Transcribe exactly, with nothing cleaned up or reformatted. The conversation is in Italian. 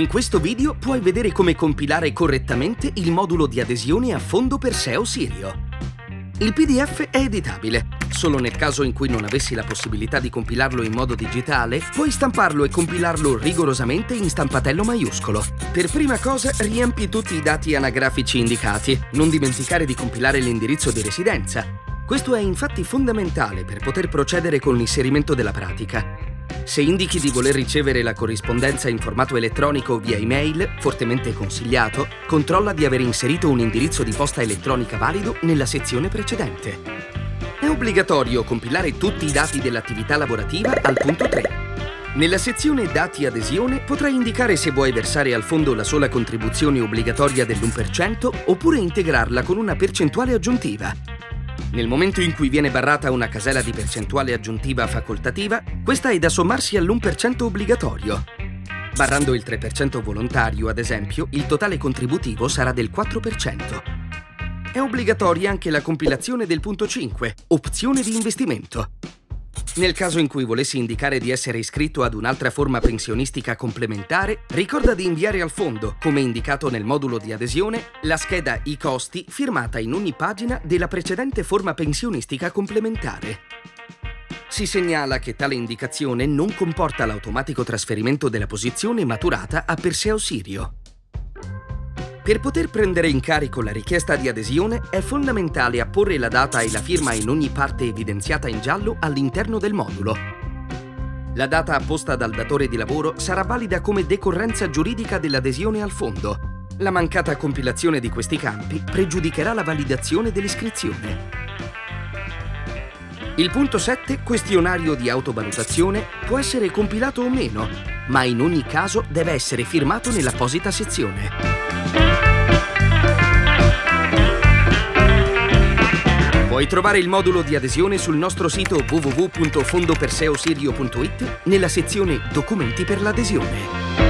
In questo video puoi vedere come compilare correttamente il modulo di adesione a fondo Perseo Sirio. Il P D F è editabile. Solo nel caso in cui non avessi la possibilità di compilarlo in modo digitale, puoi stamparlo e compilarlo rigorosamente in stampatello maiuscolo. Per prima cosa, riempi tutti i dati anagrafici indicati. Non dimenticare di compilare l'indirizzo di residenza. Questo è infatti fondamentale per poter procedere con l'inserimento della pratica. Se indichi di voler ricevere la corrispondenza in formato elettronico via email, fortemente consigliato, controlla di aver inserito un indirizzo di posta elettronica valido nella sezione precedente. È obbligatorio compilare tutti i dati dell'attività lavorativa al punto tre. Nella sezione Dati adesione potrai indicare se vuoi versare al fondo la sola contribuzione obbligatoria dell'uno per cento oppure integrarla con una percentuale aggiuntiva. Nel momento in cui viene barrata una casella di percentuale aggiuntiva facoltativa, questa è da sommarsi all'uno per cento obbligatorio. Barrando il tre per cento volontario, ad esempio, il totale contributivo sarà del quattro per cento. È obbligatoria anche la compilazione del punto cinque, opzione di investimento. Nel caso in cui volessi indicare di essere iscritto ad un'altra forma pensionistica complementare, ricorda di inviare al fondo, come indicato nel modulo di adesione, la scheda I costi firmata in ogni pagina della precedente forma pensionistica complementare. Si segnala che tale indicazione non comporta l'automatico trasferimento della posizione maturata a Perseo Sirio. Per poter prendere in carico la richiesta di adesione è fondamentale apporre la data e la firma in ogni parte evidenziata in giallo all'interno del modulo. La data apposta dal datore di lavoro sarà valida come decorrenza giuridica dell'adesione al fondo. La mancata compilazione di questi campi pregiudicherà la validazione dell'iscrizione. Il punto sette, questionario di autovalutazione, può essere compilato o meno, ma in ogni caso deve essere firmato nell'apposita sezione. Puoi trovare il modulo di adesione sul nostro sito w w w punto fondo perseo sirio punto it nella sezione Documenti per l'adesione.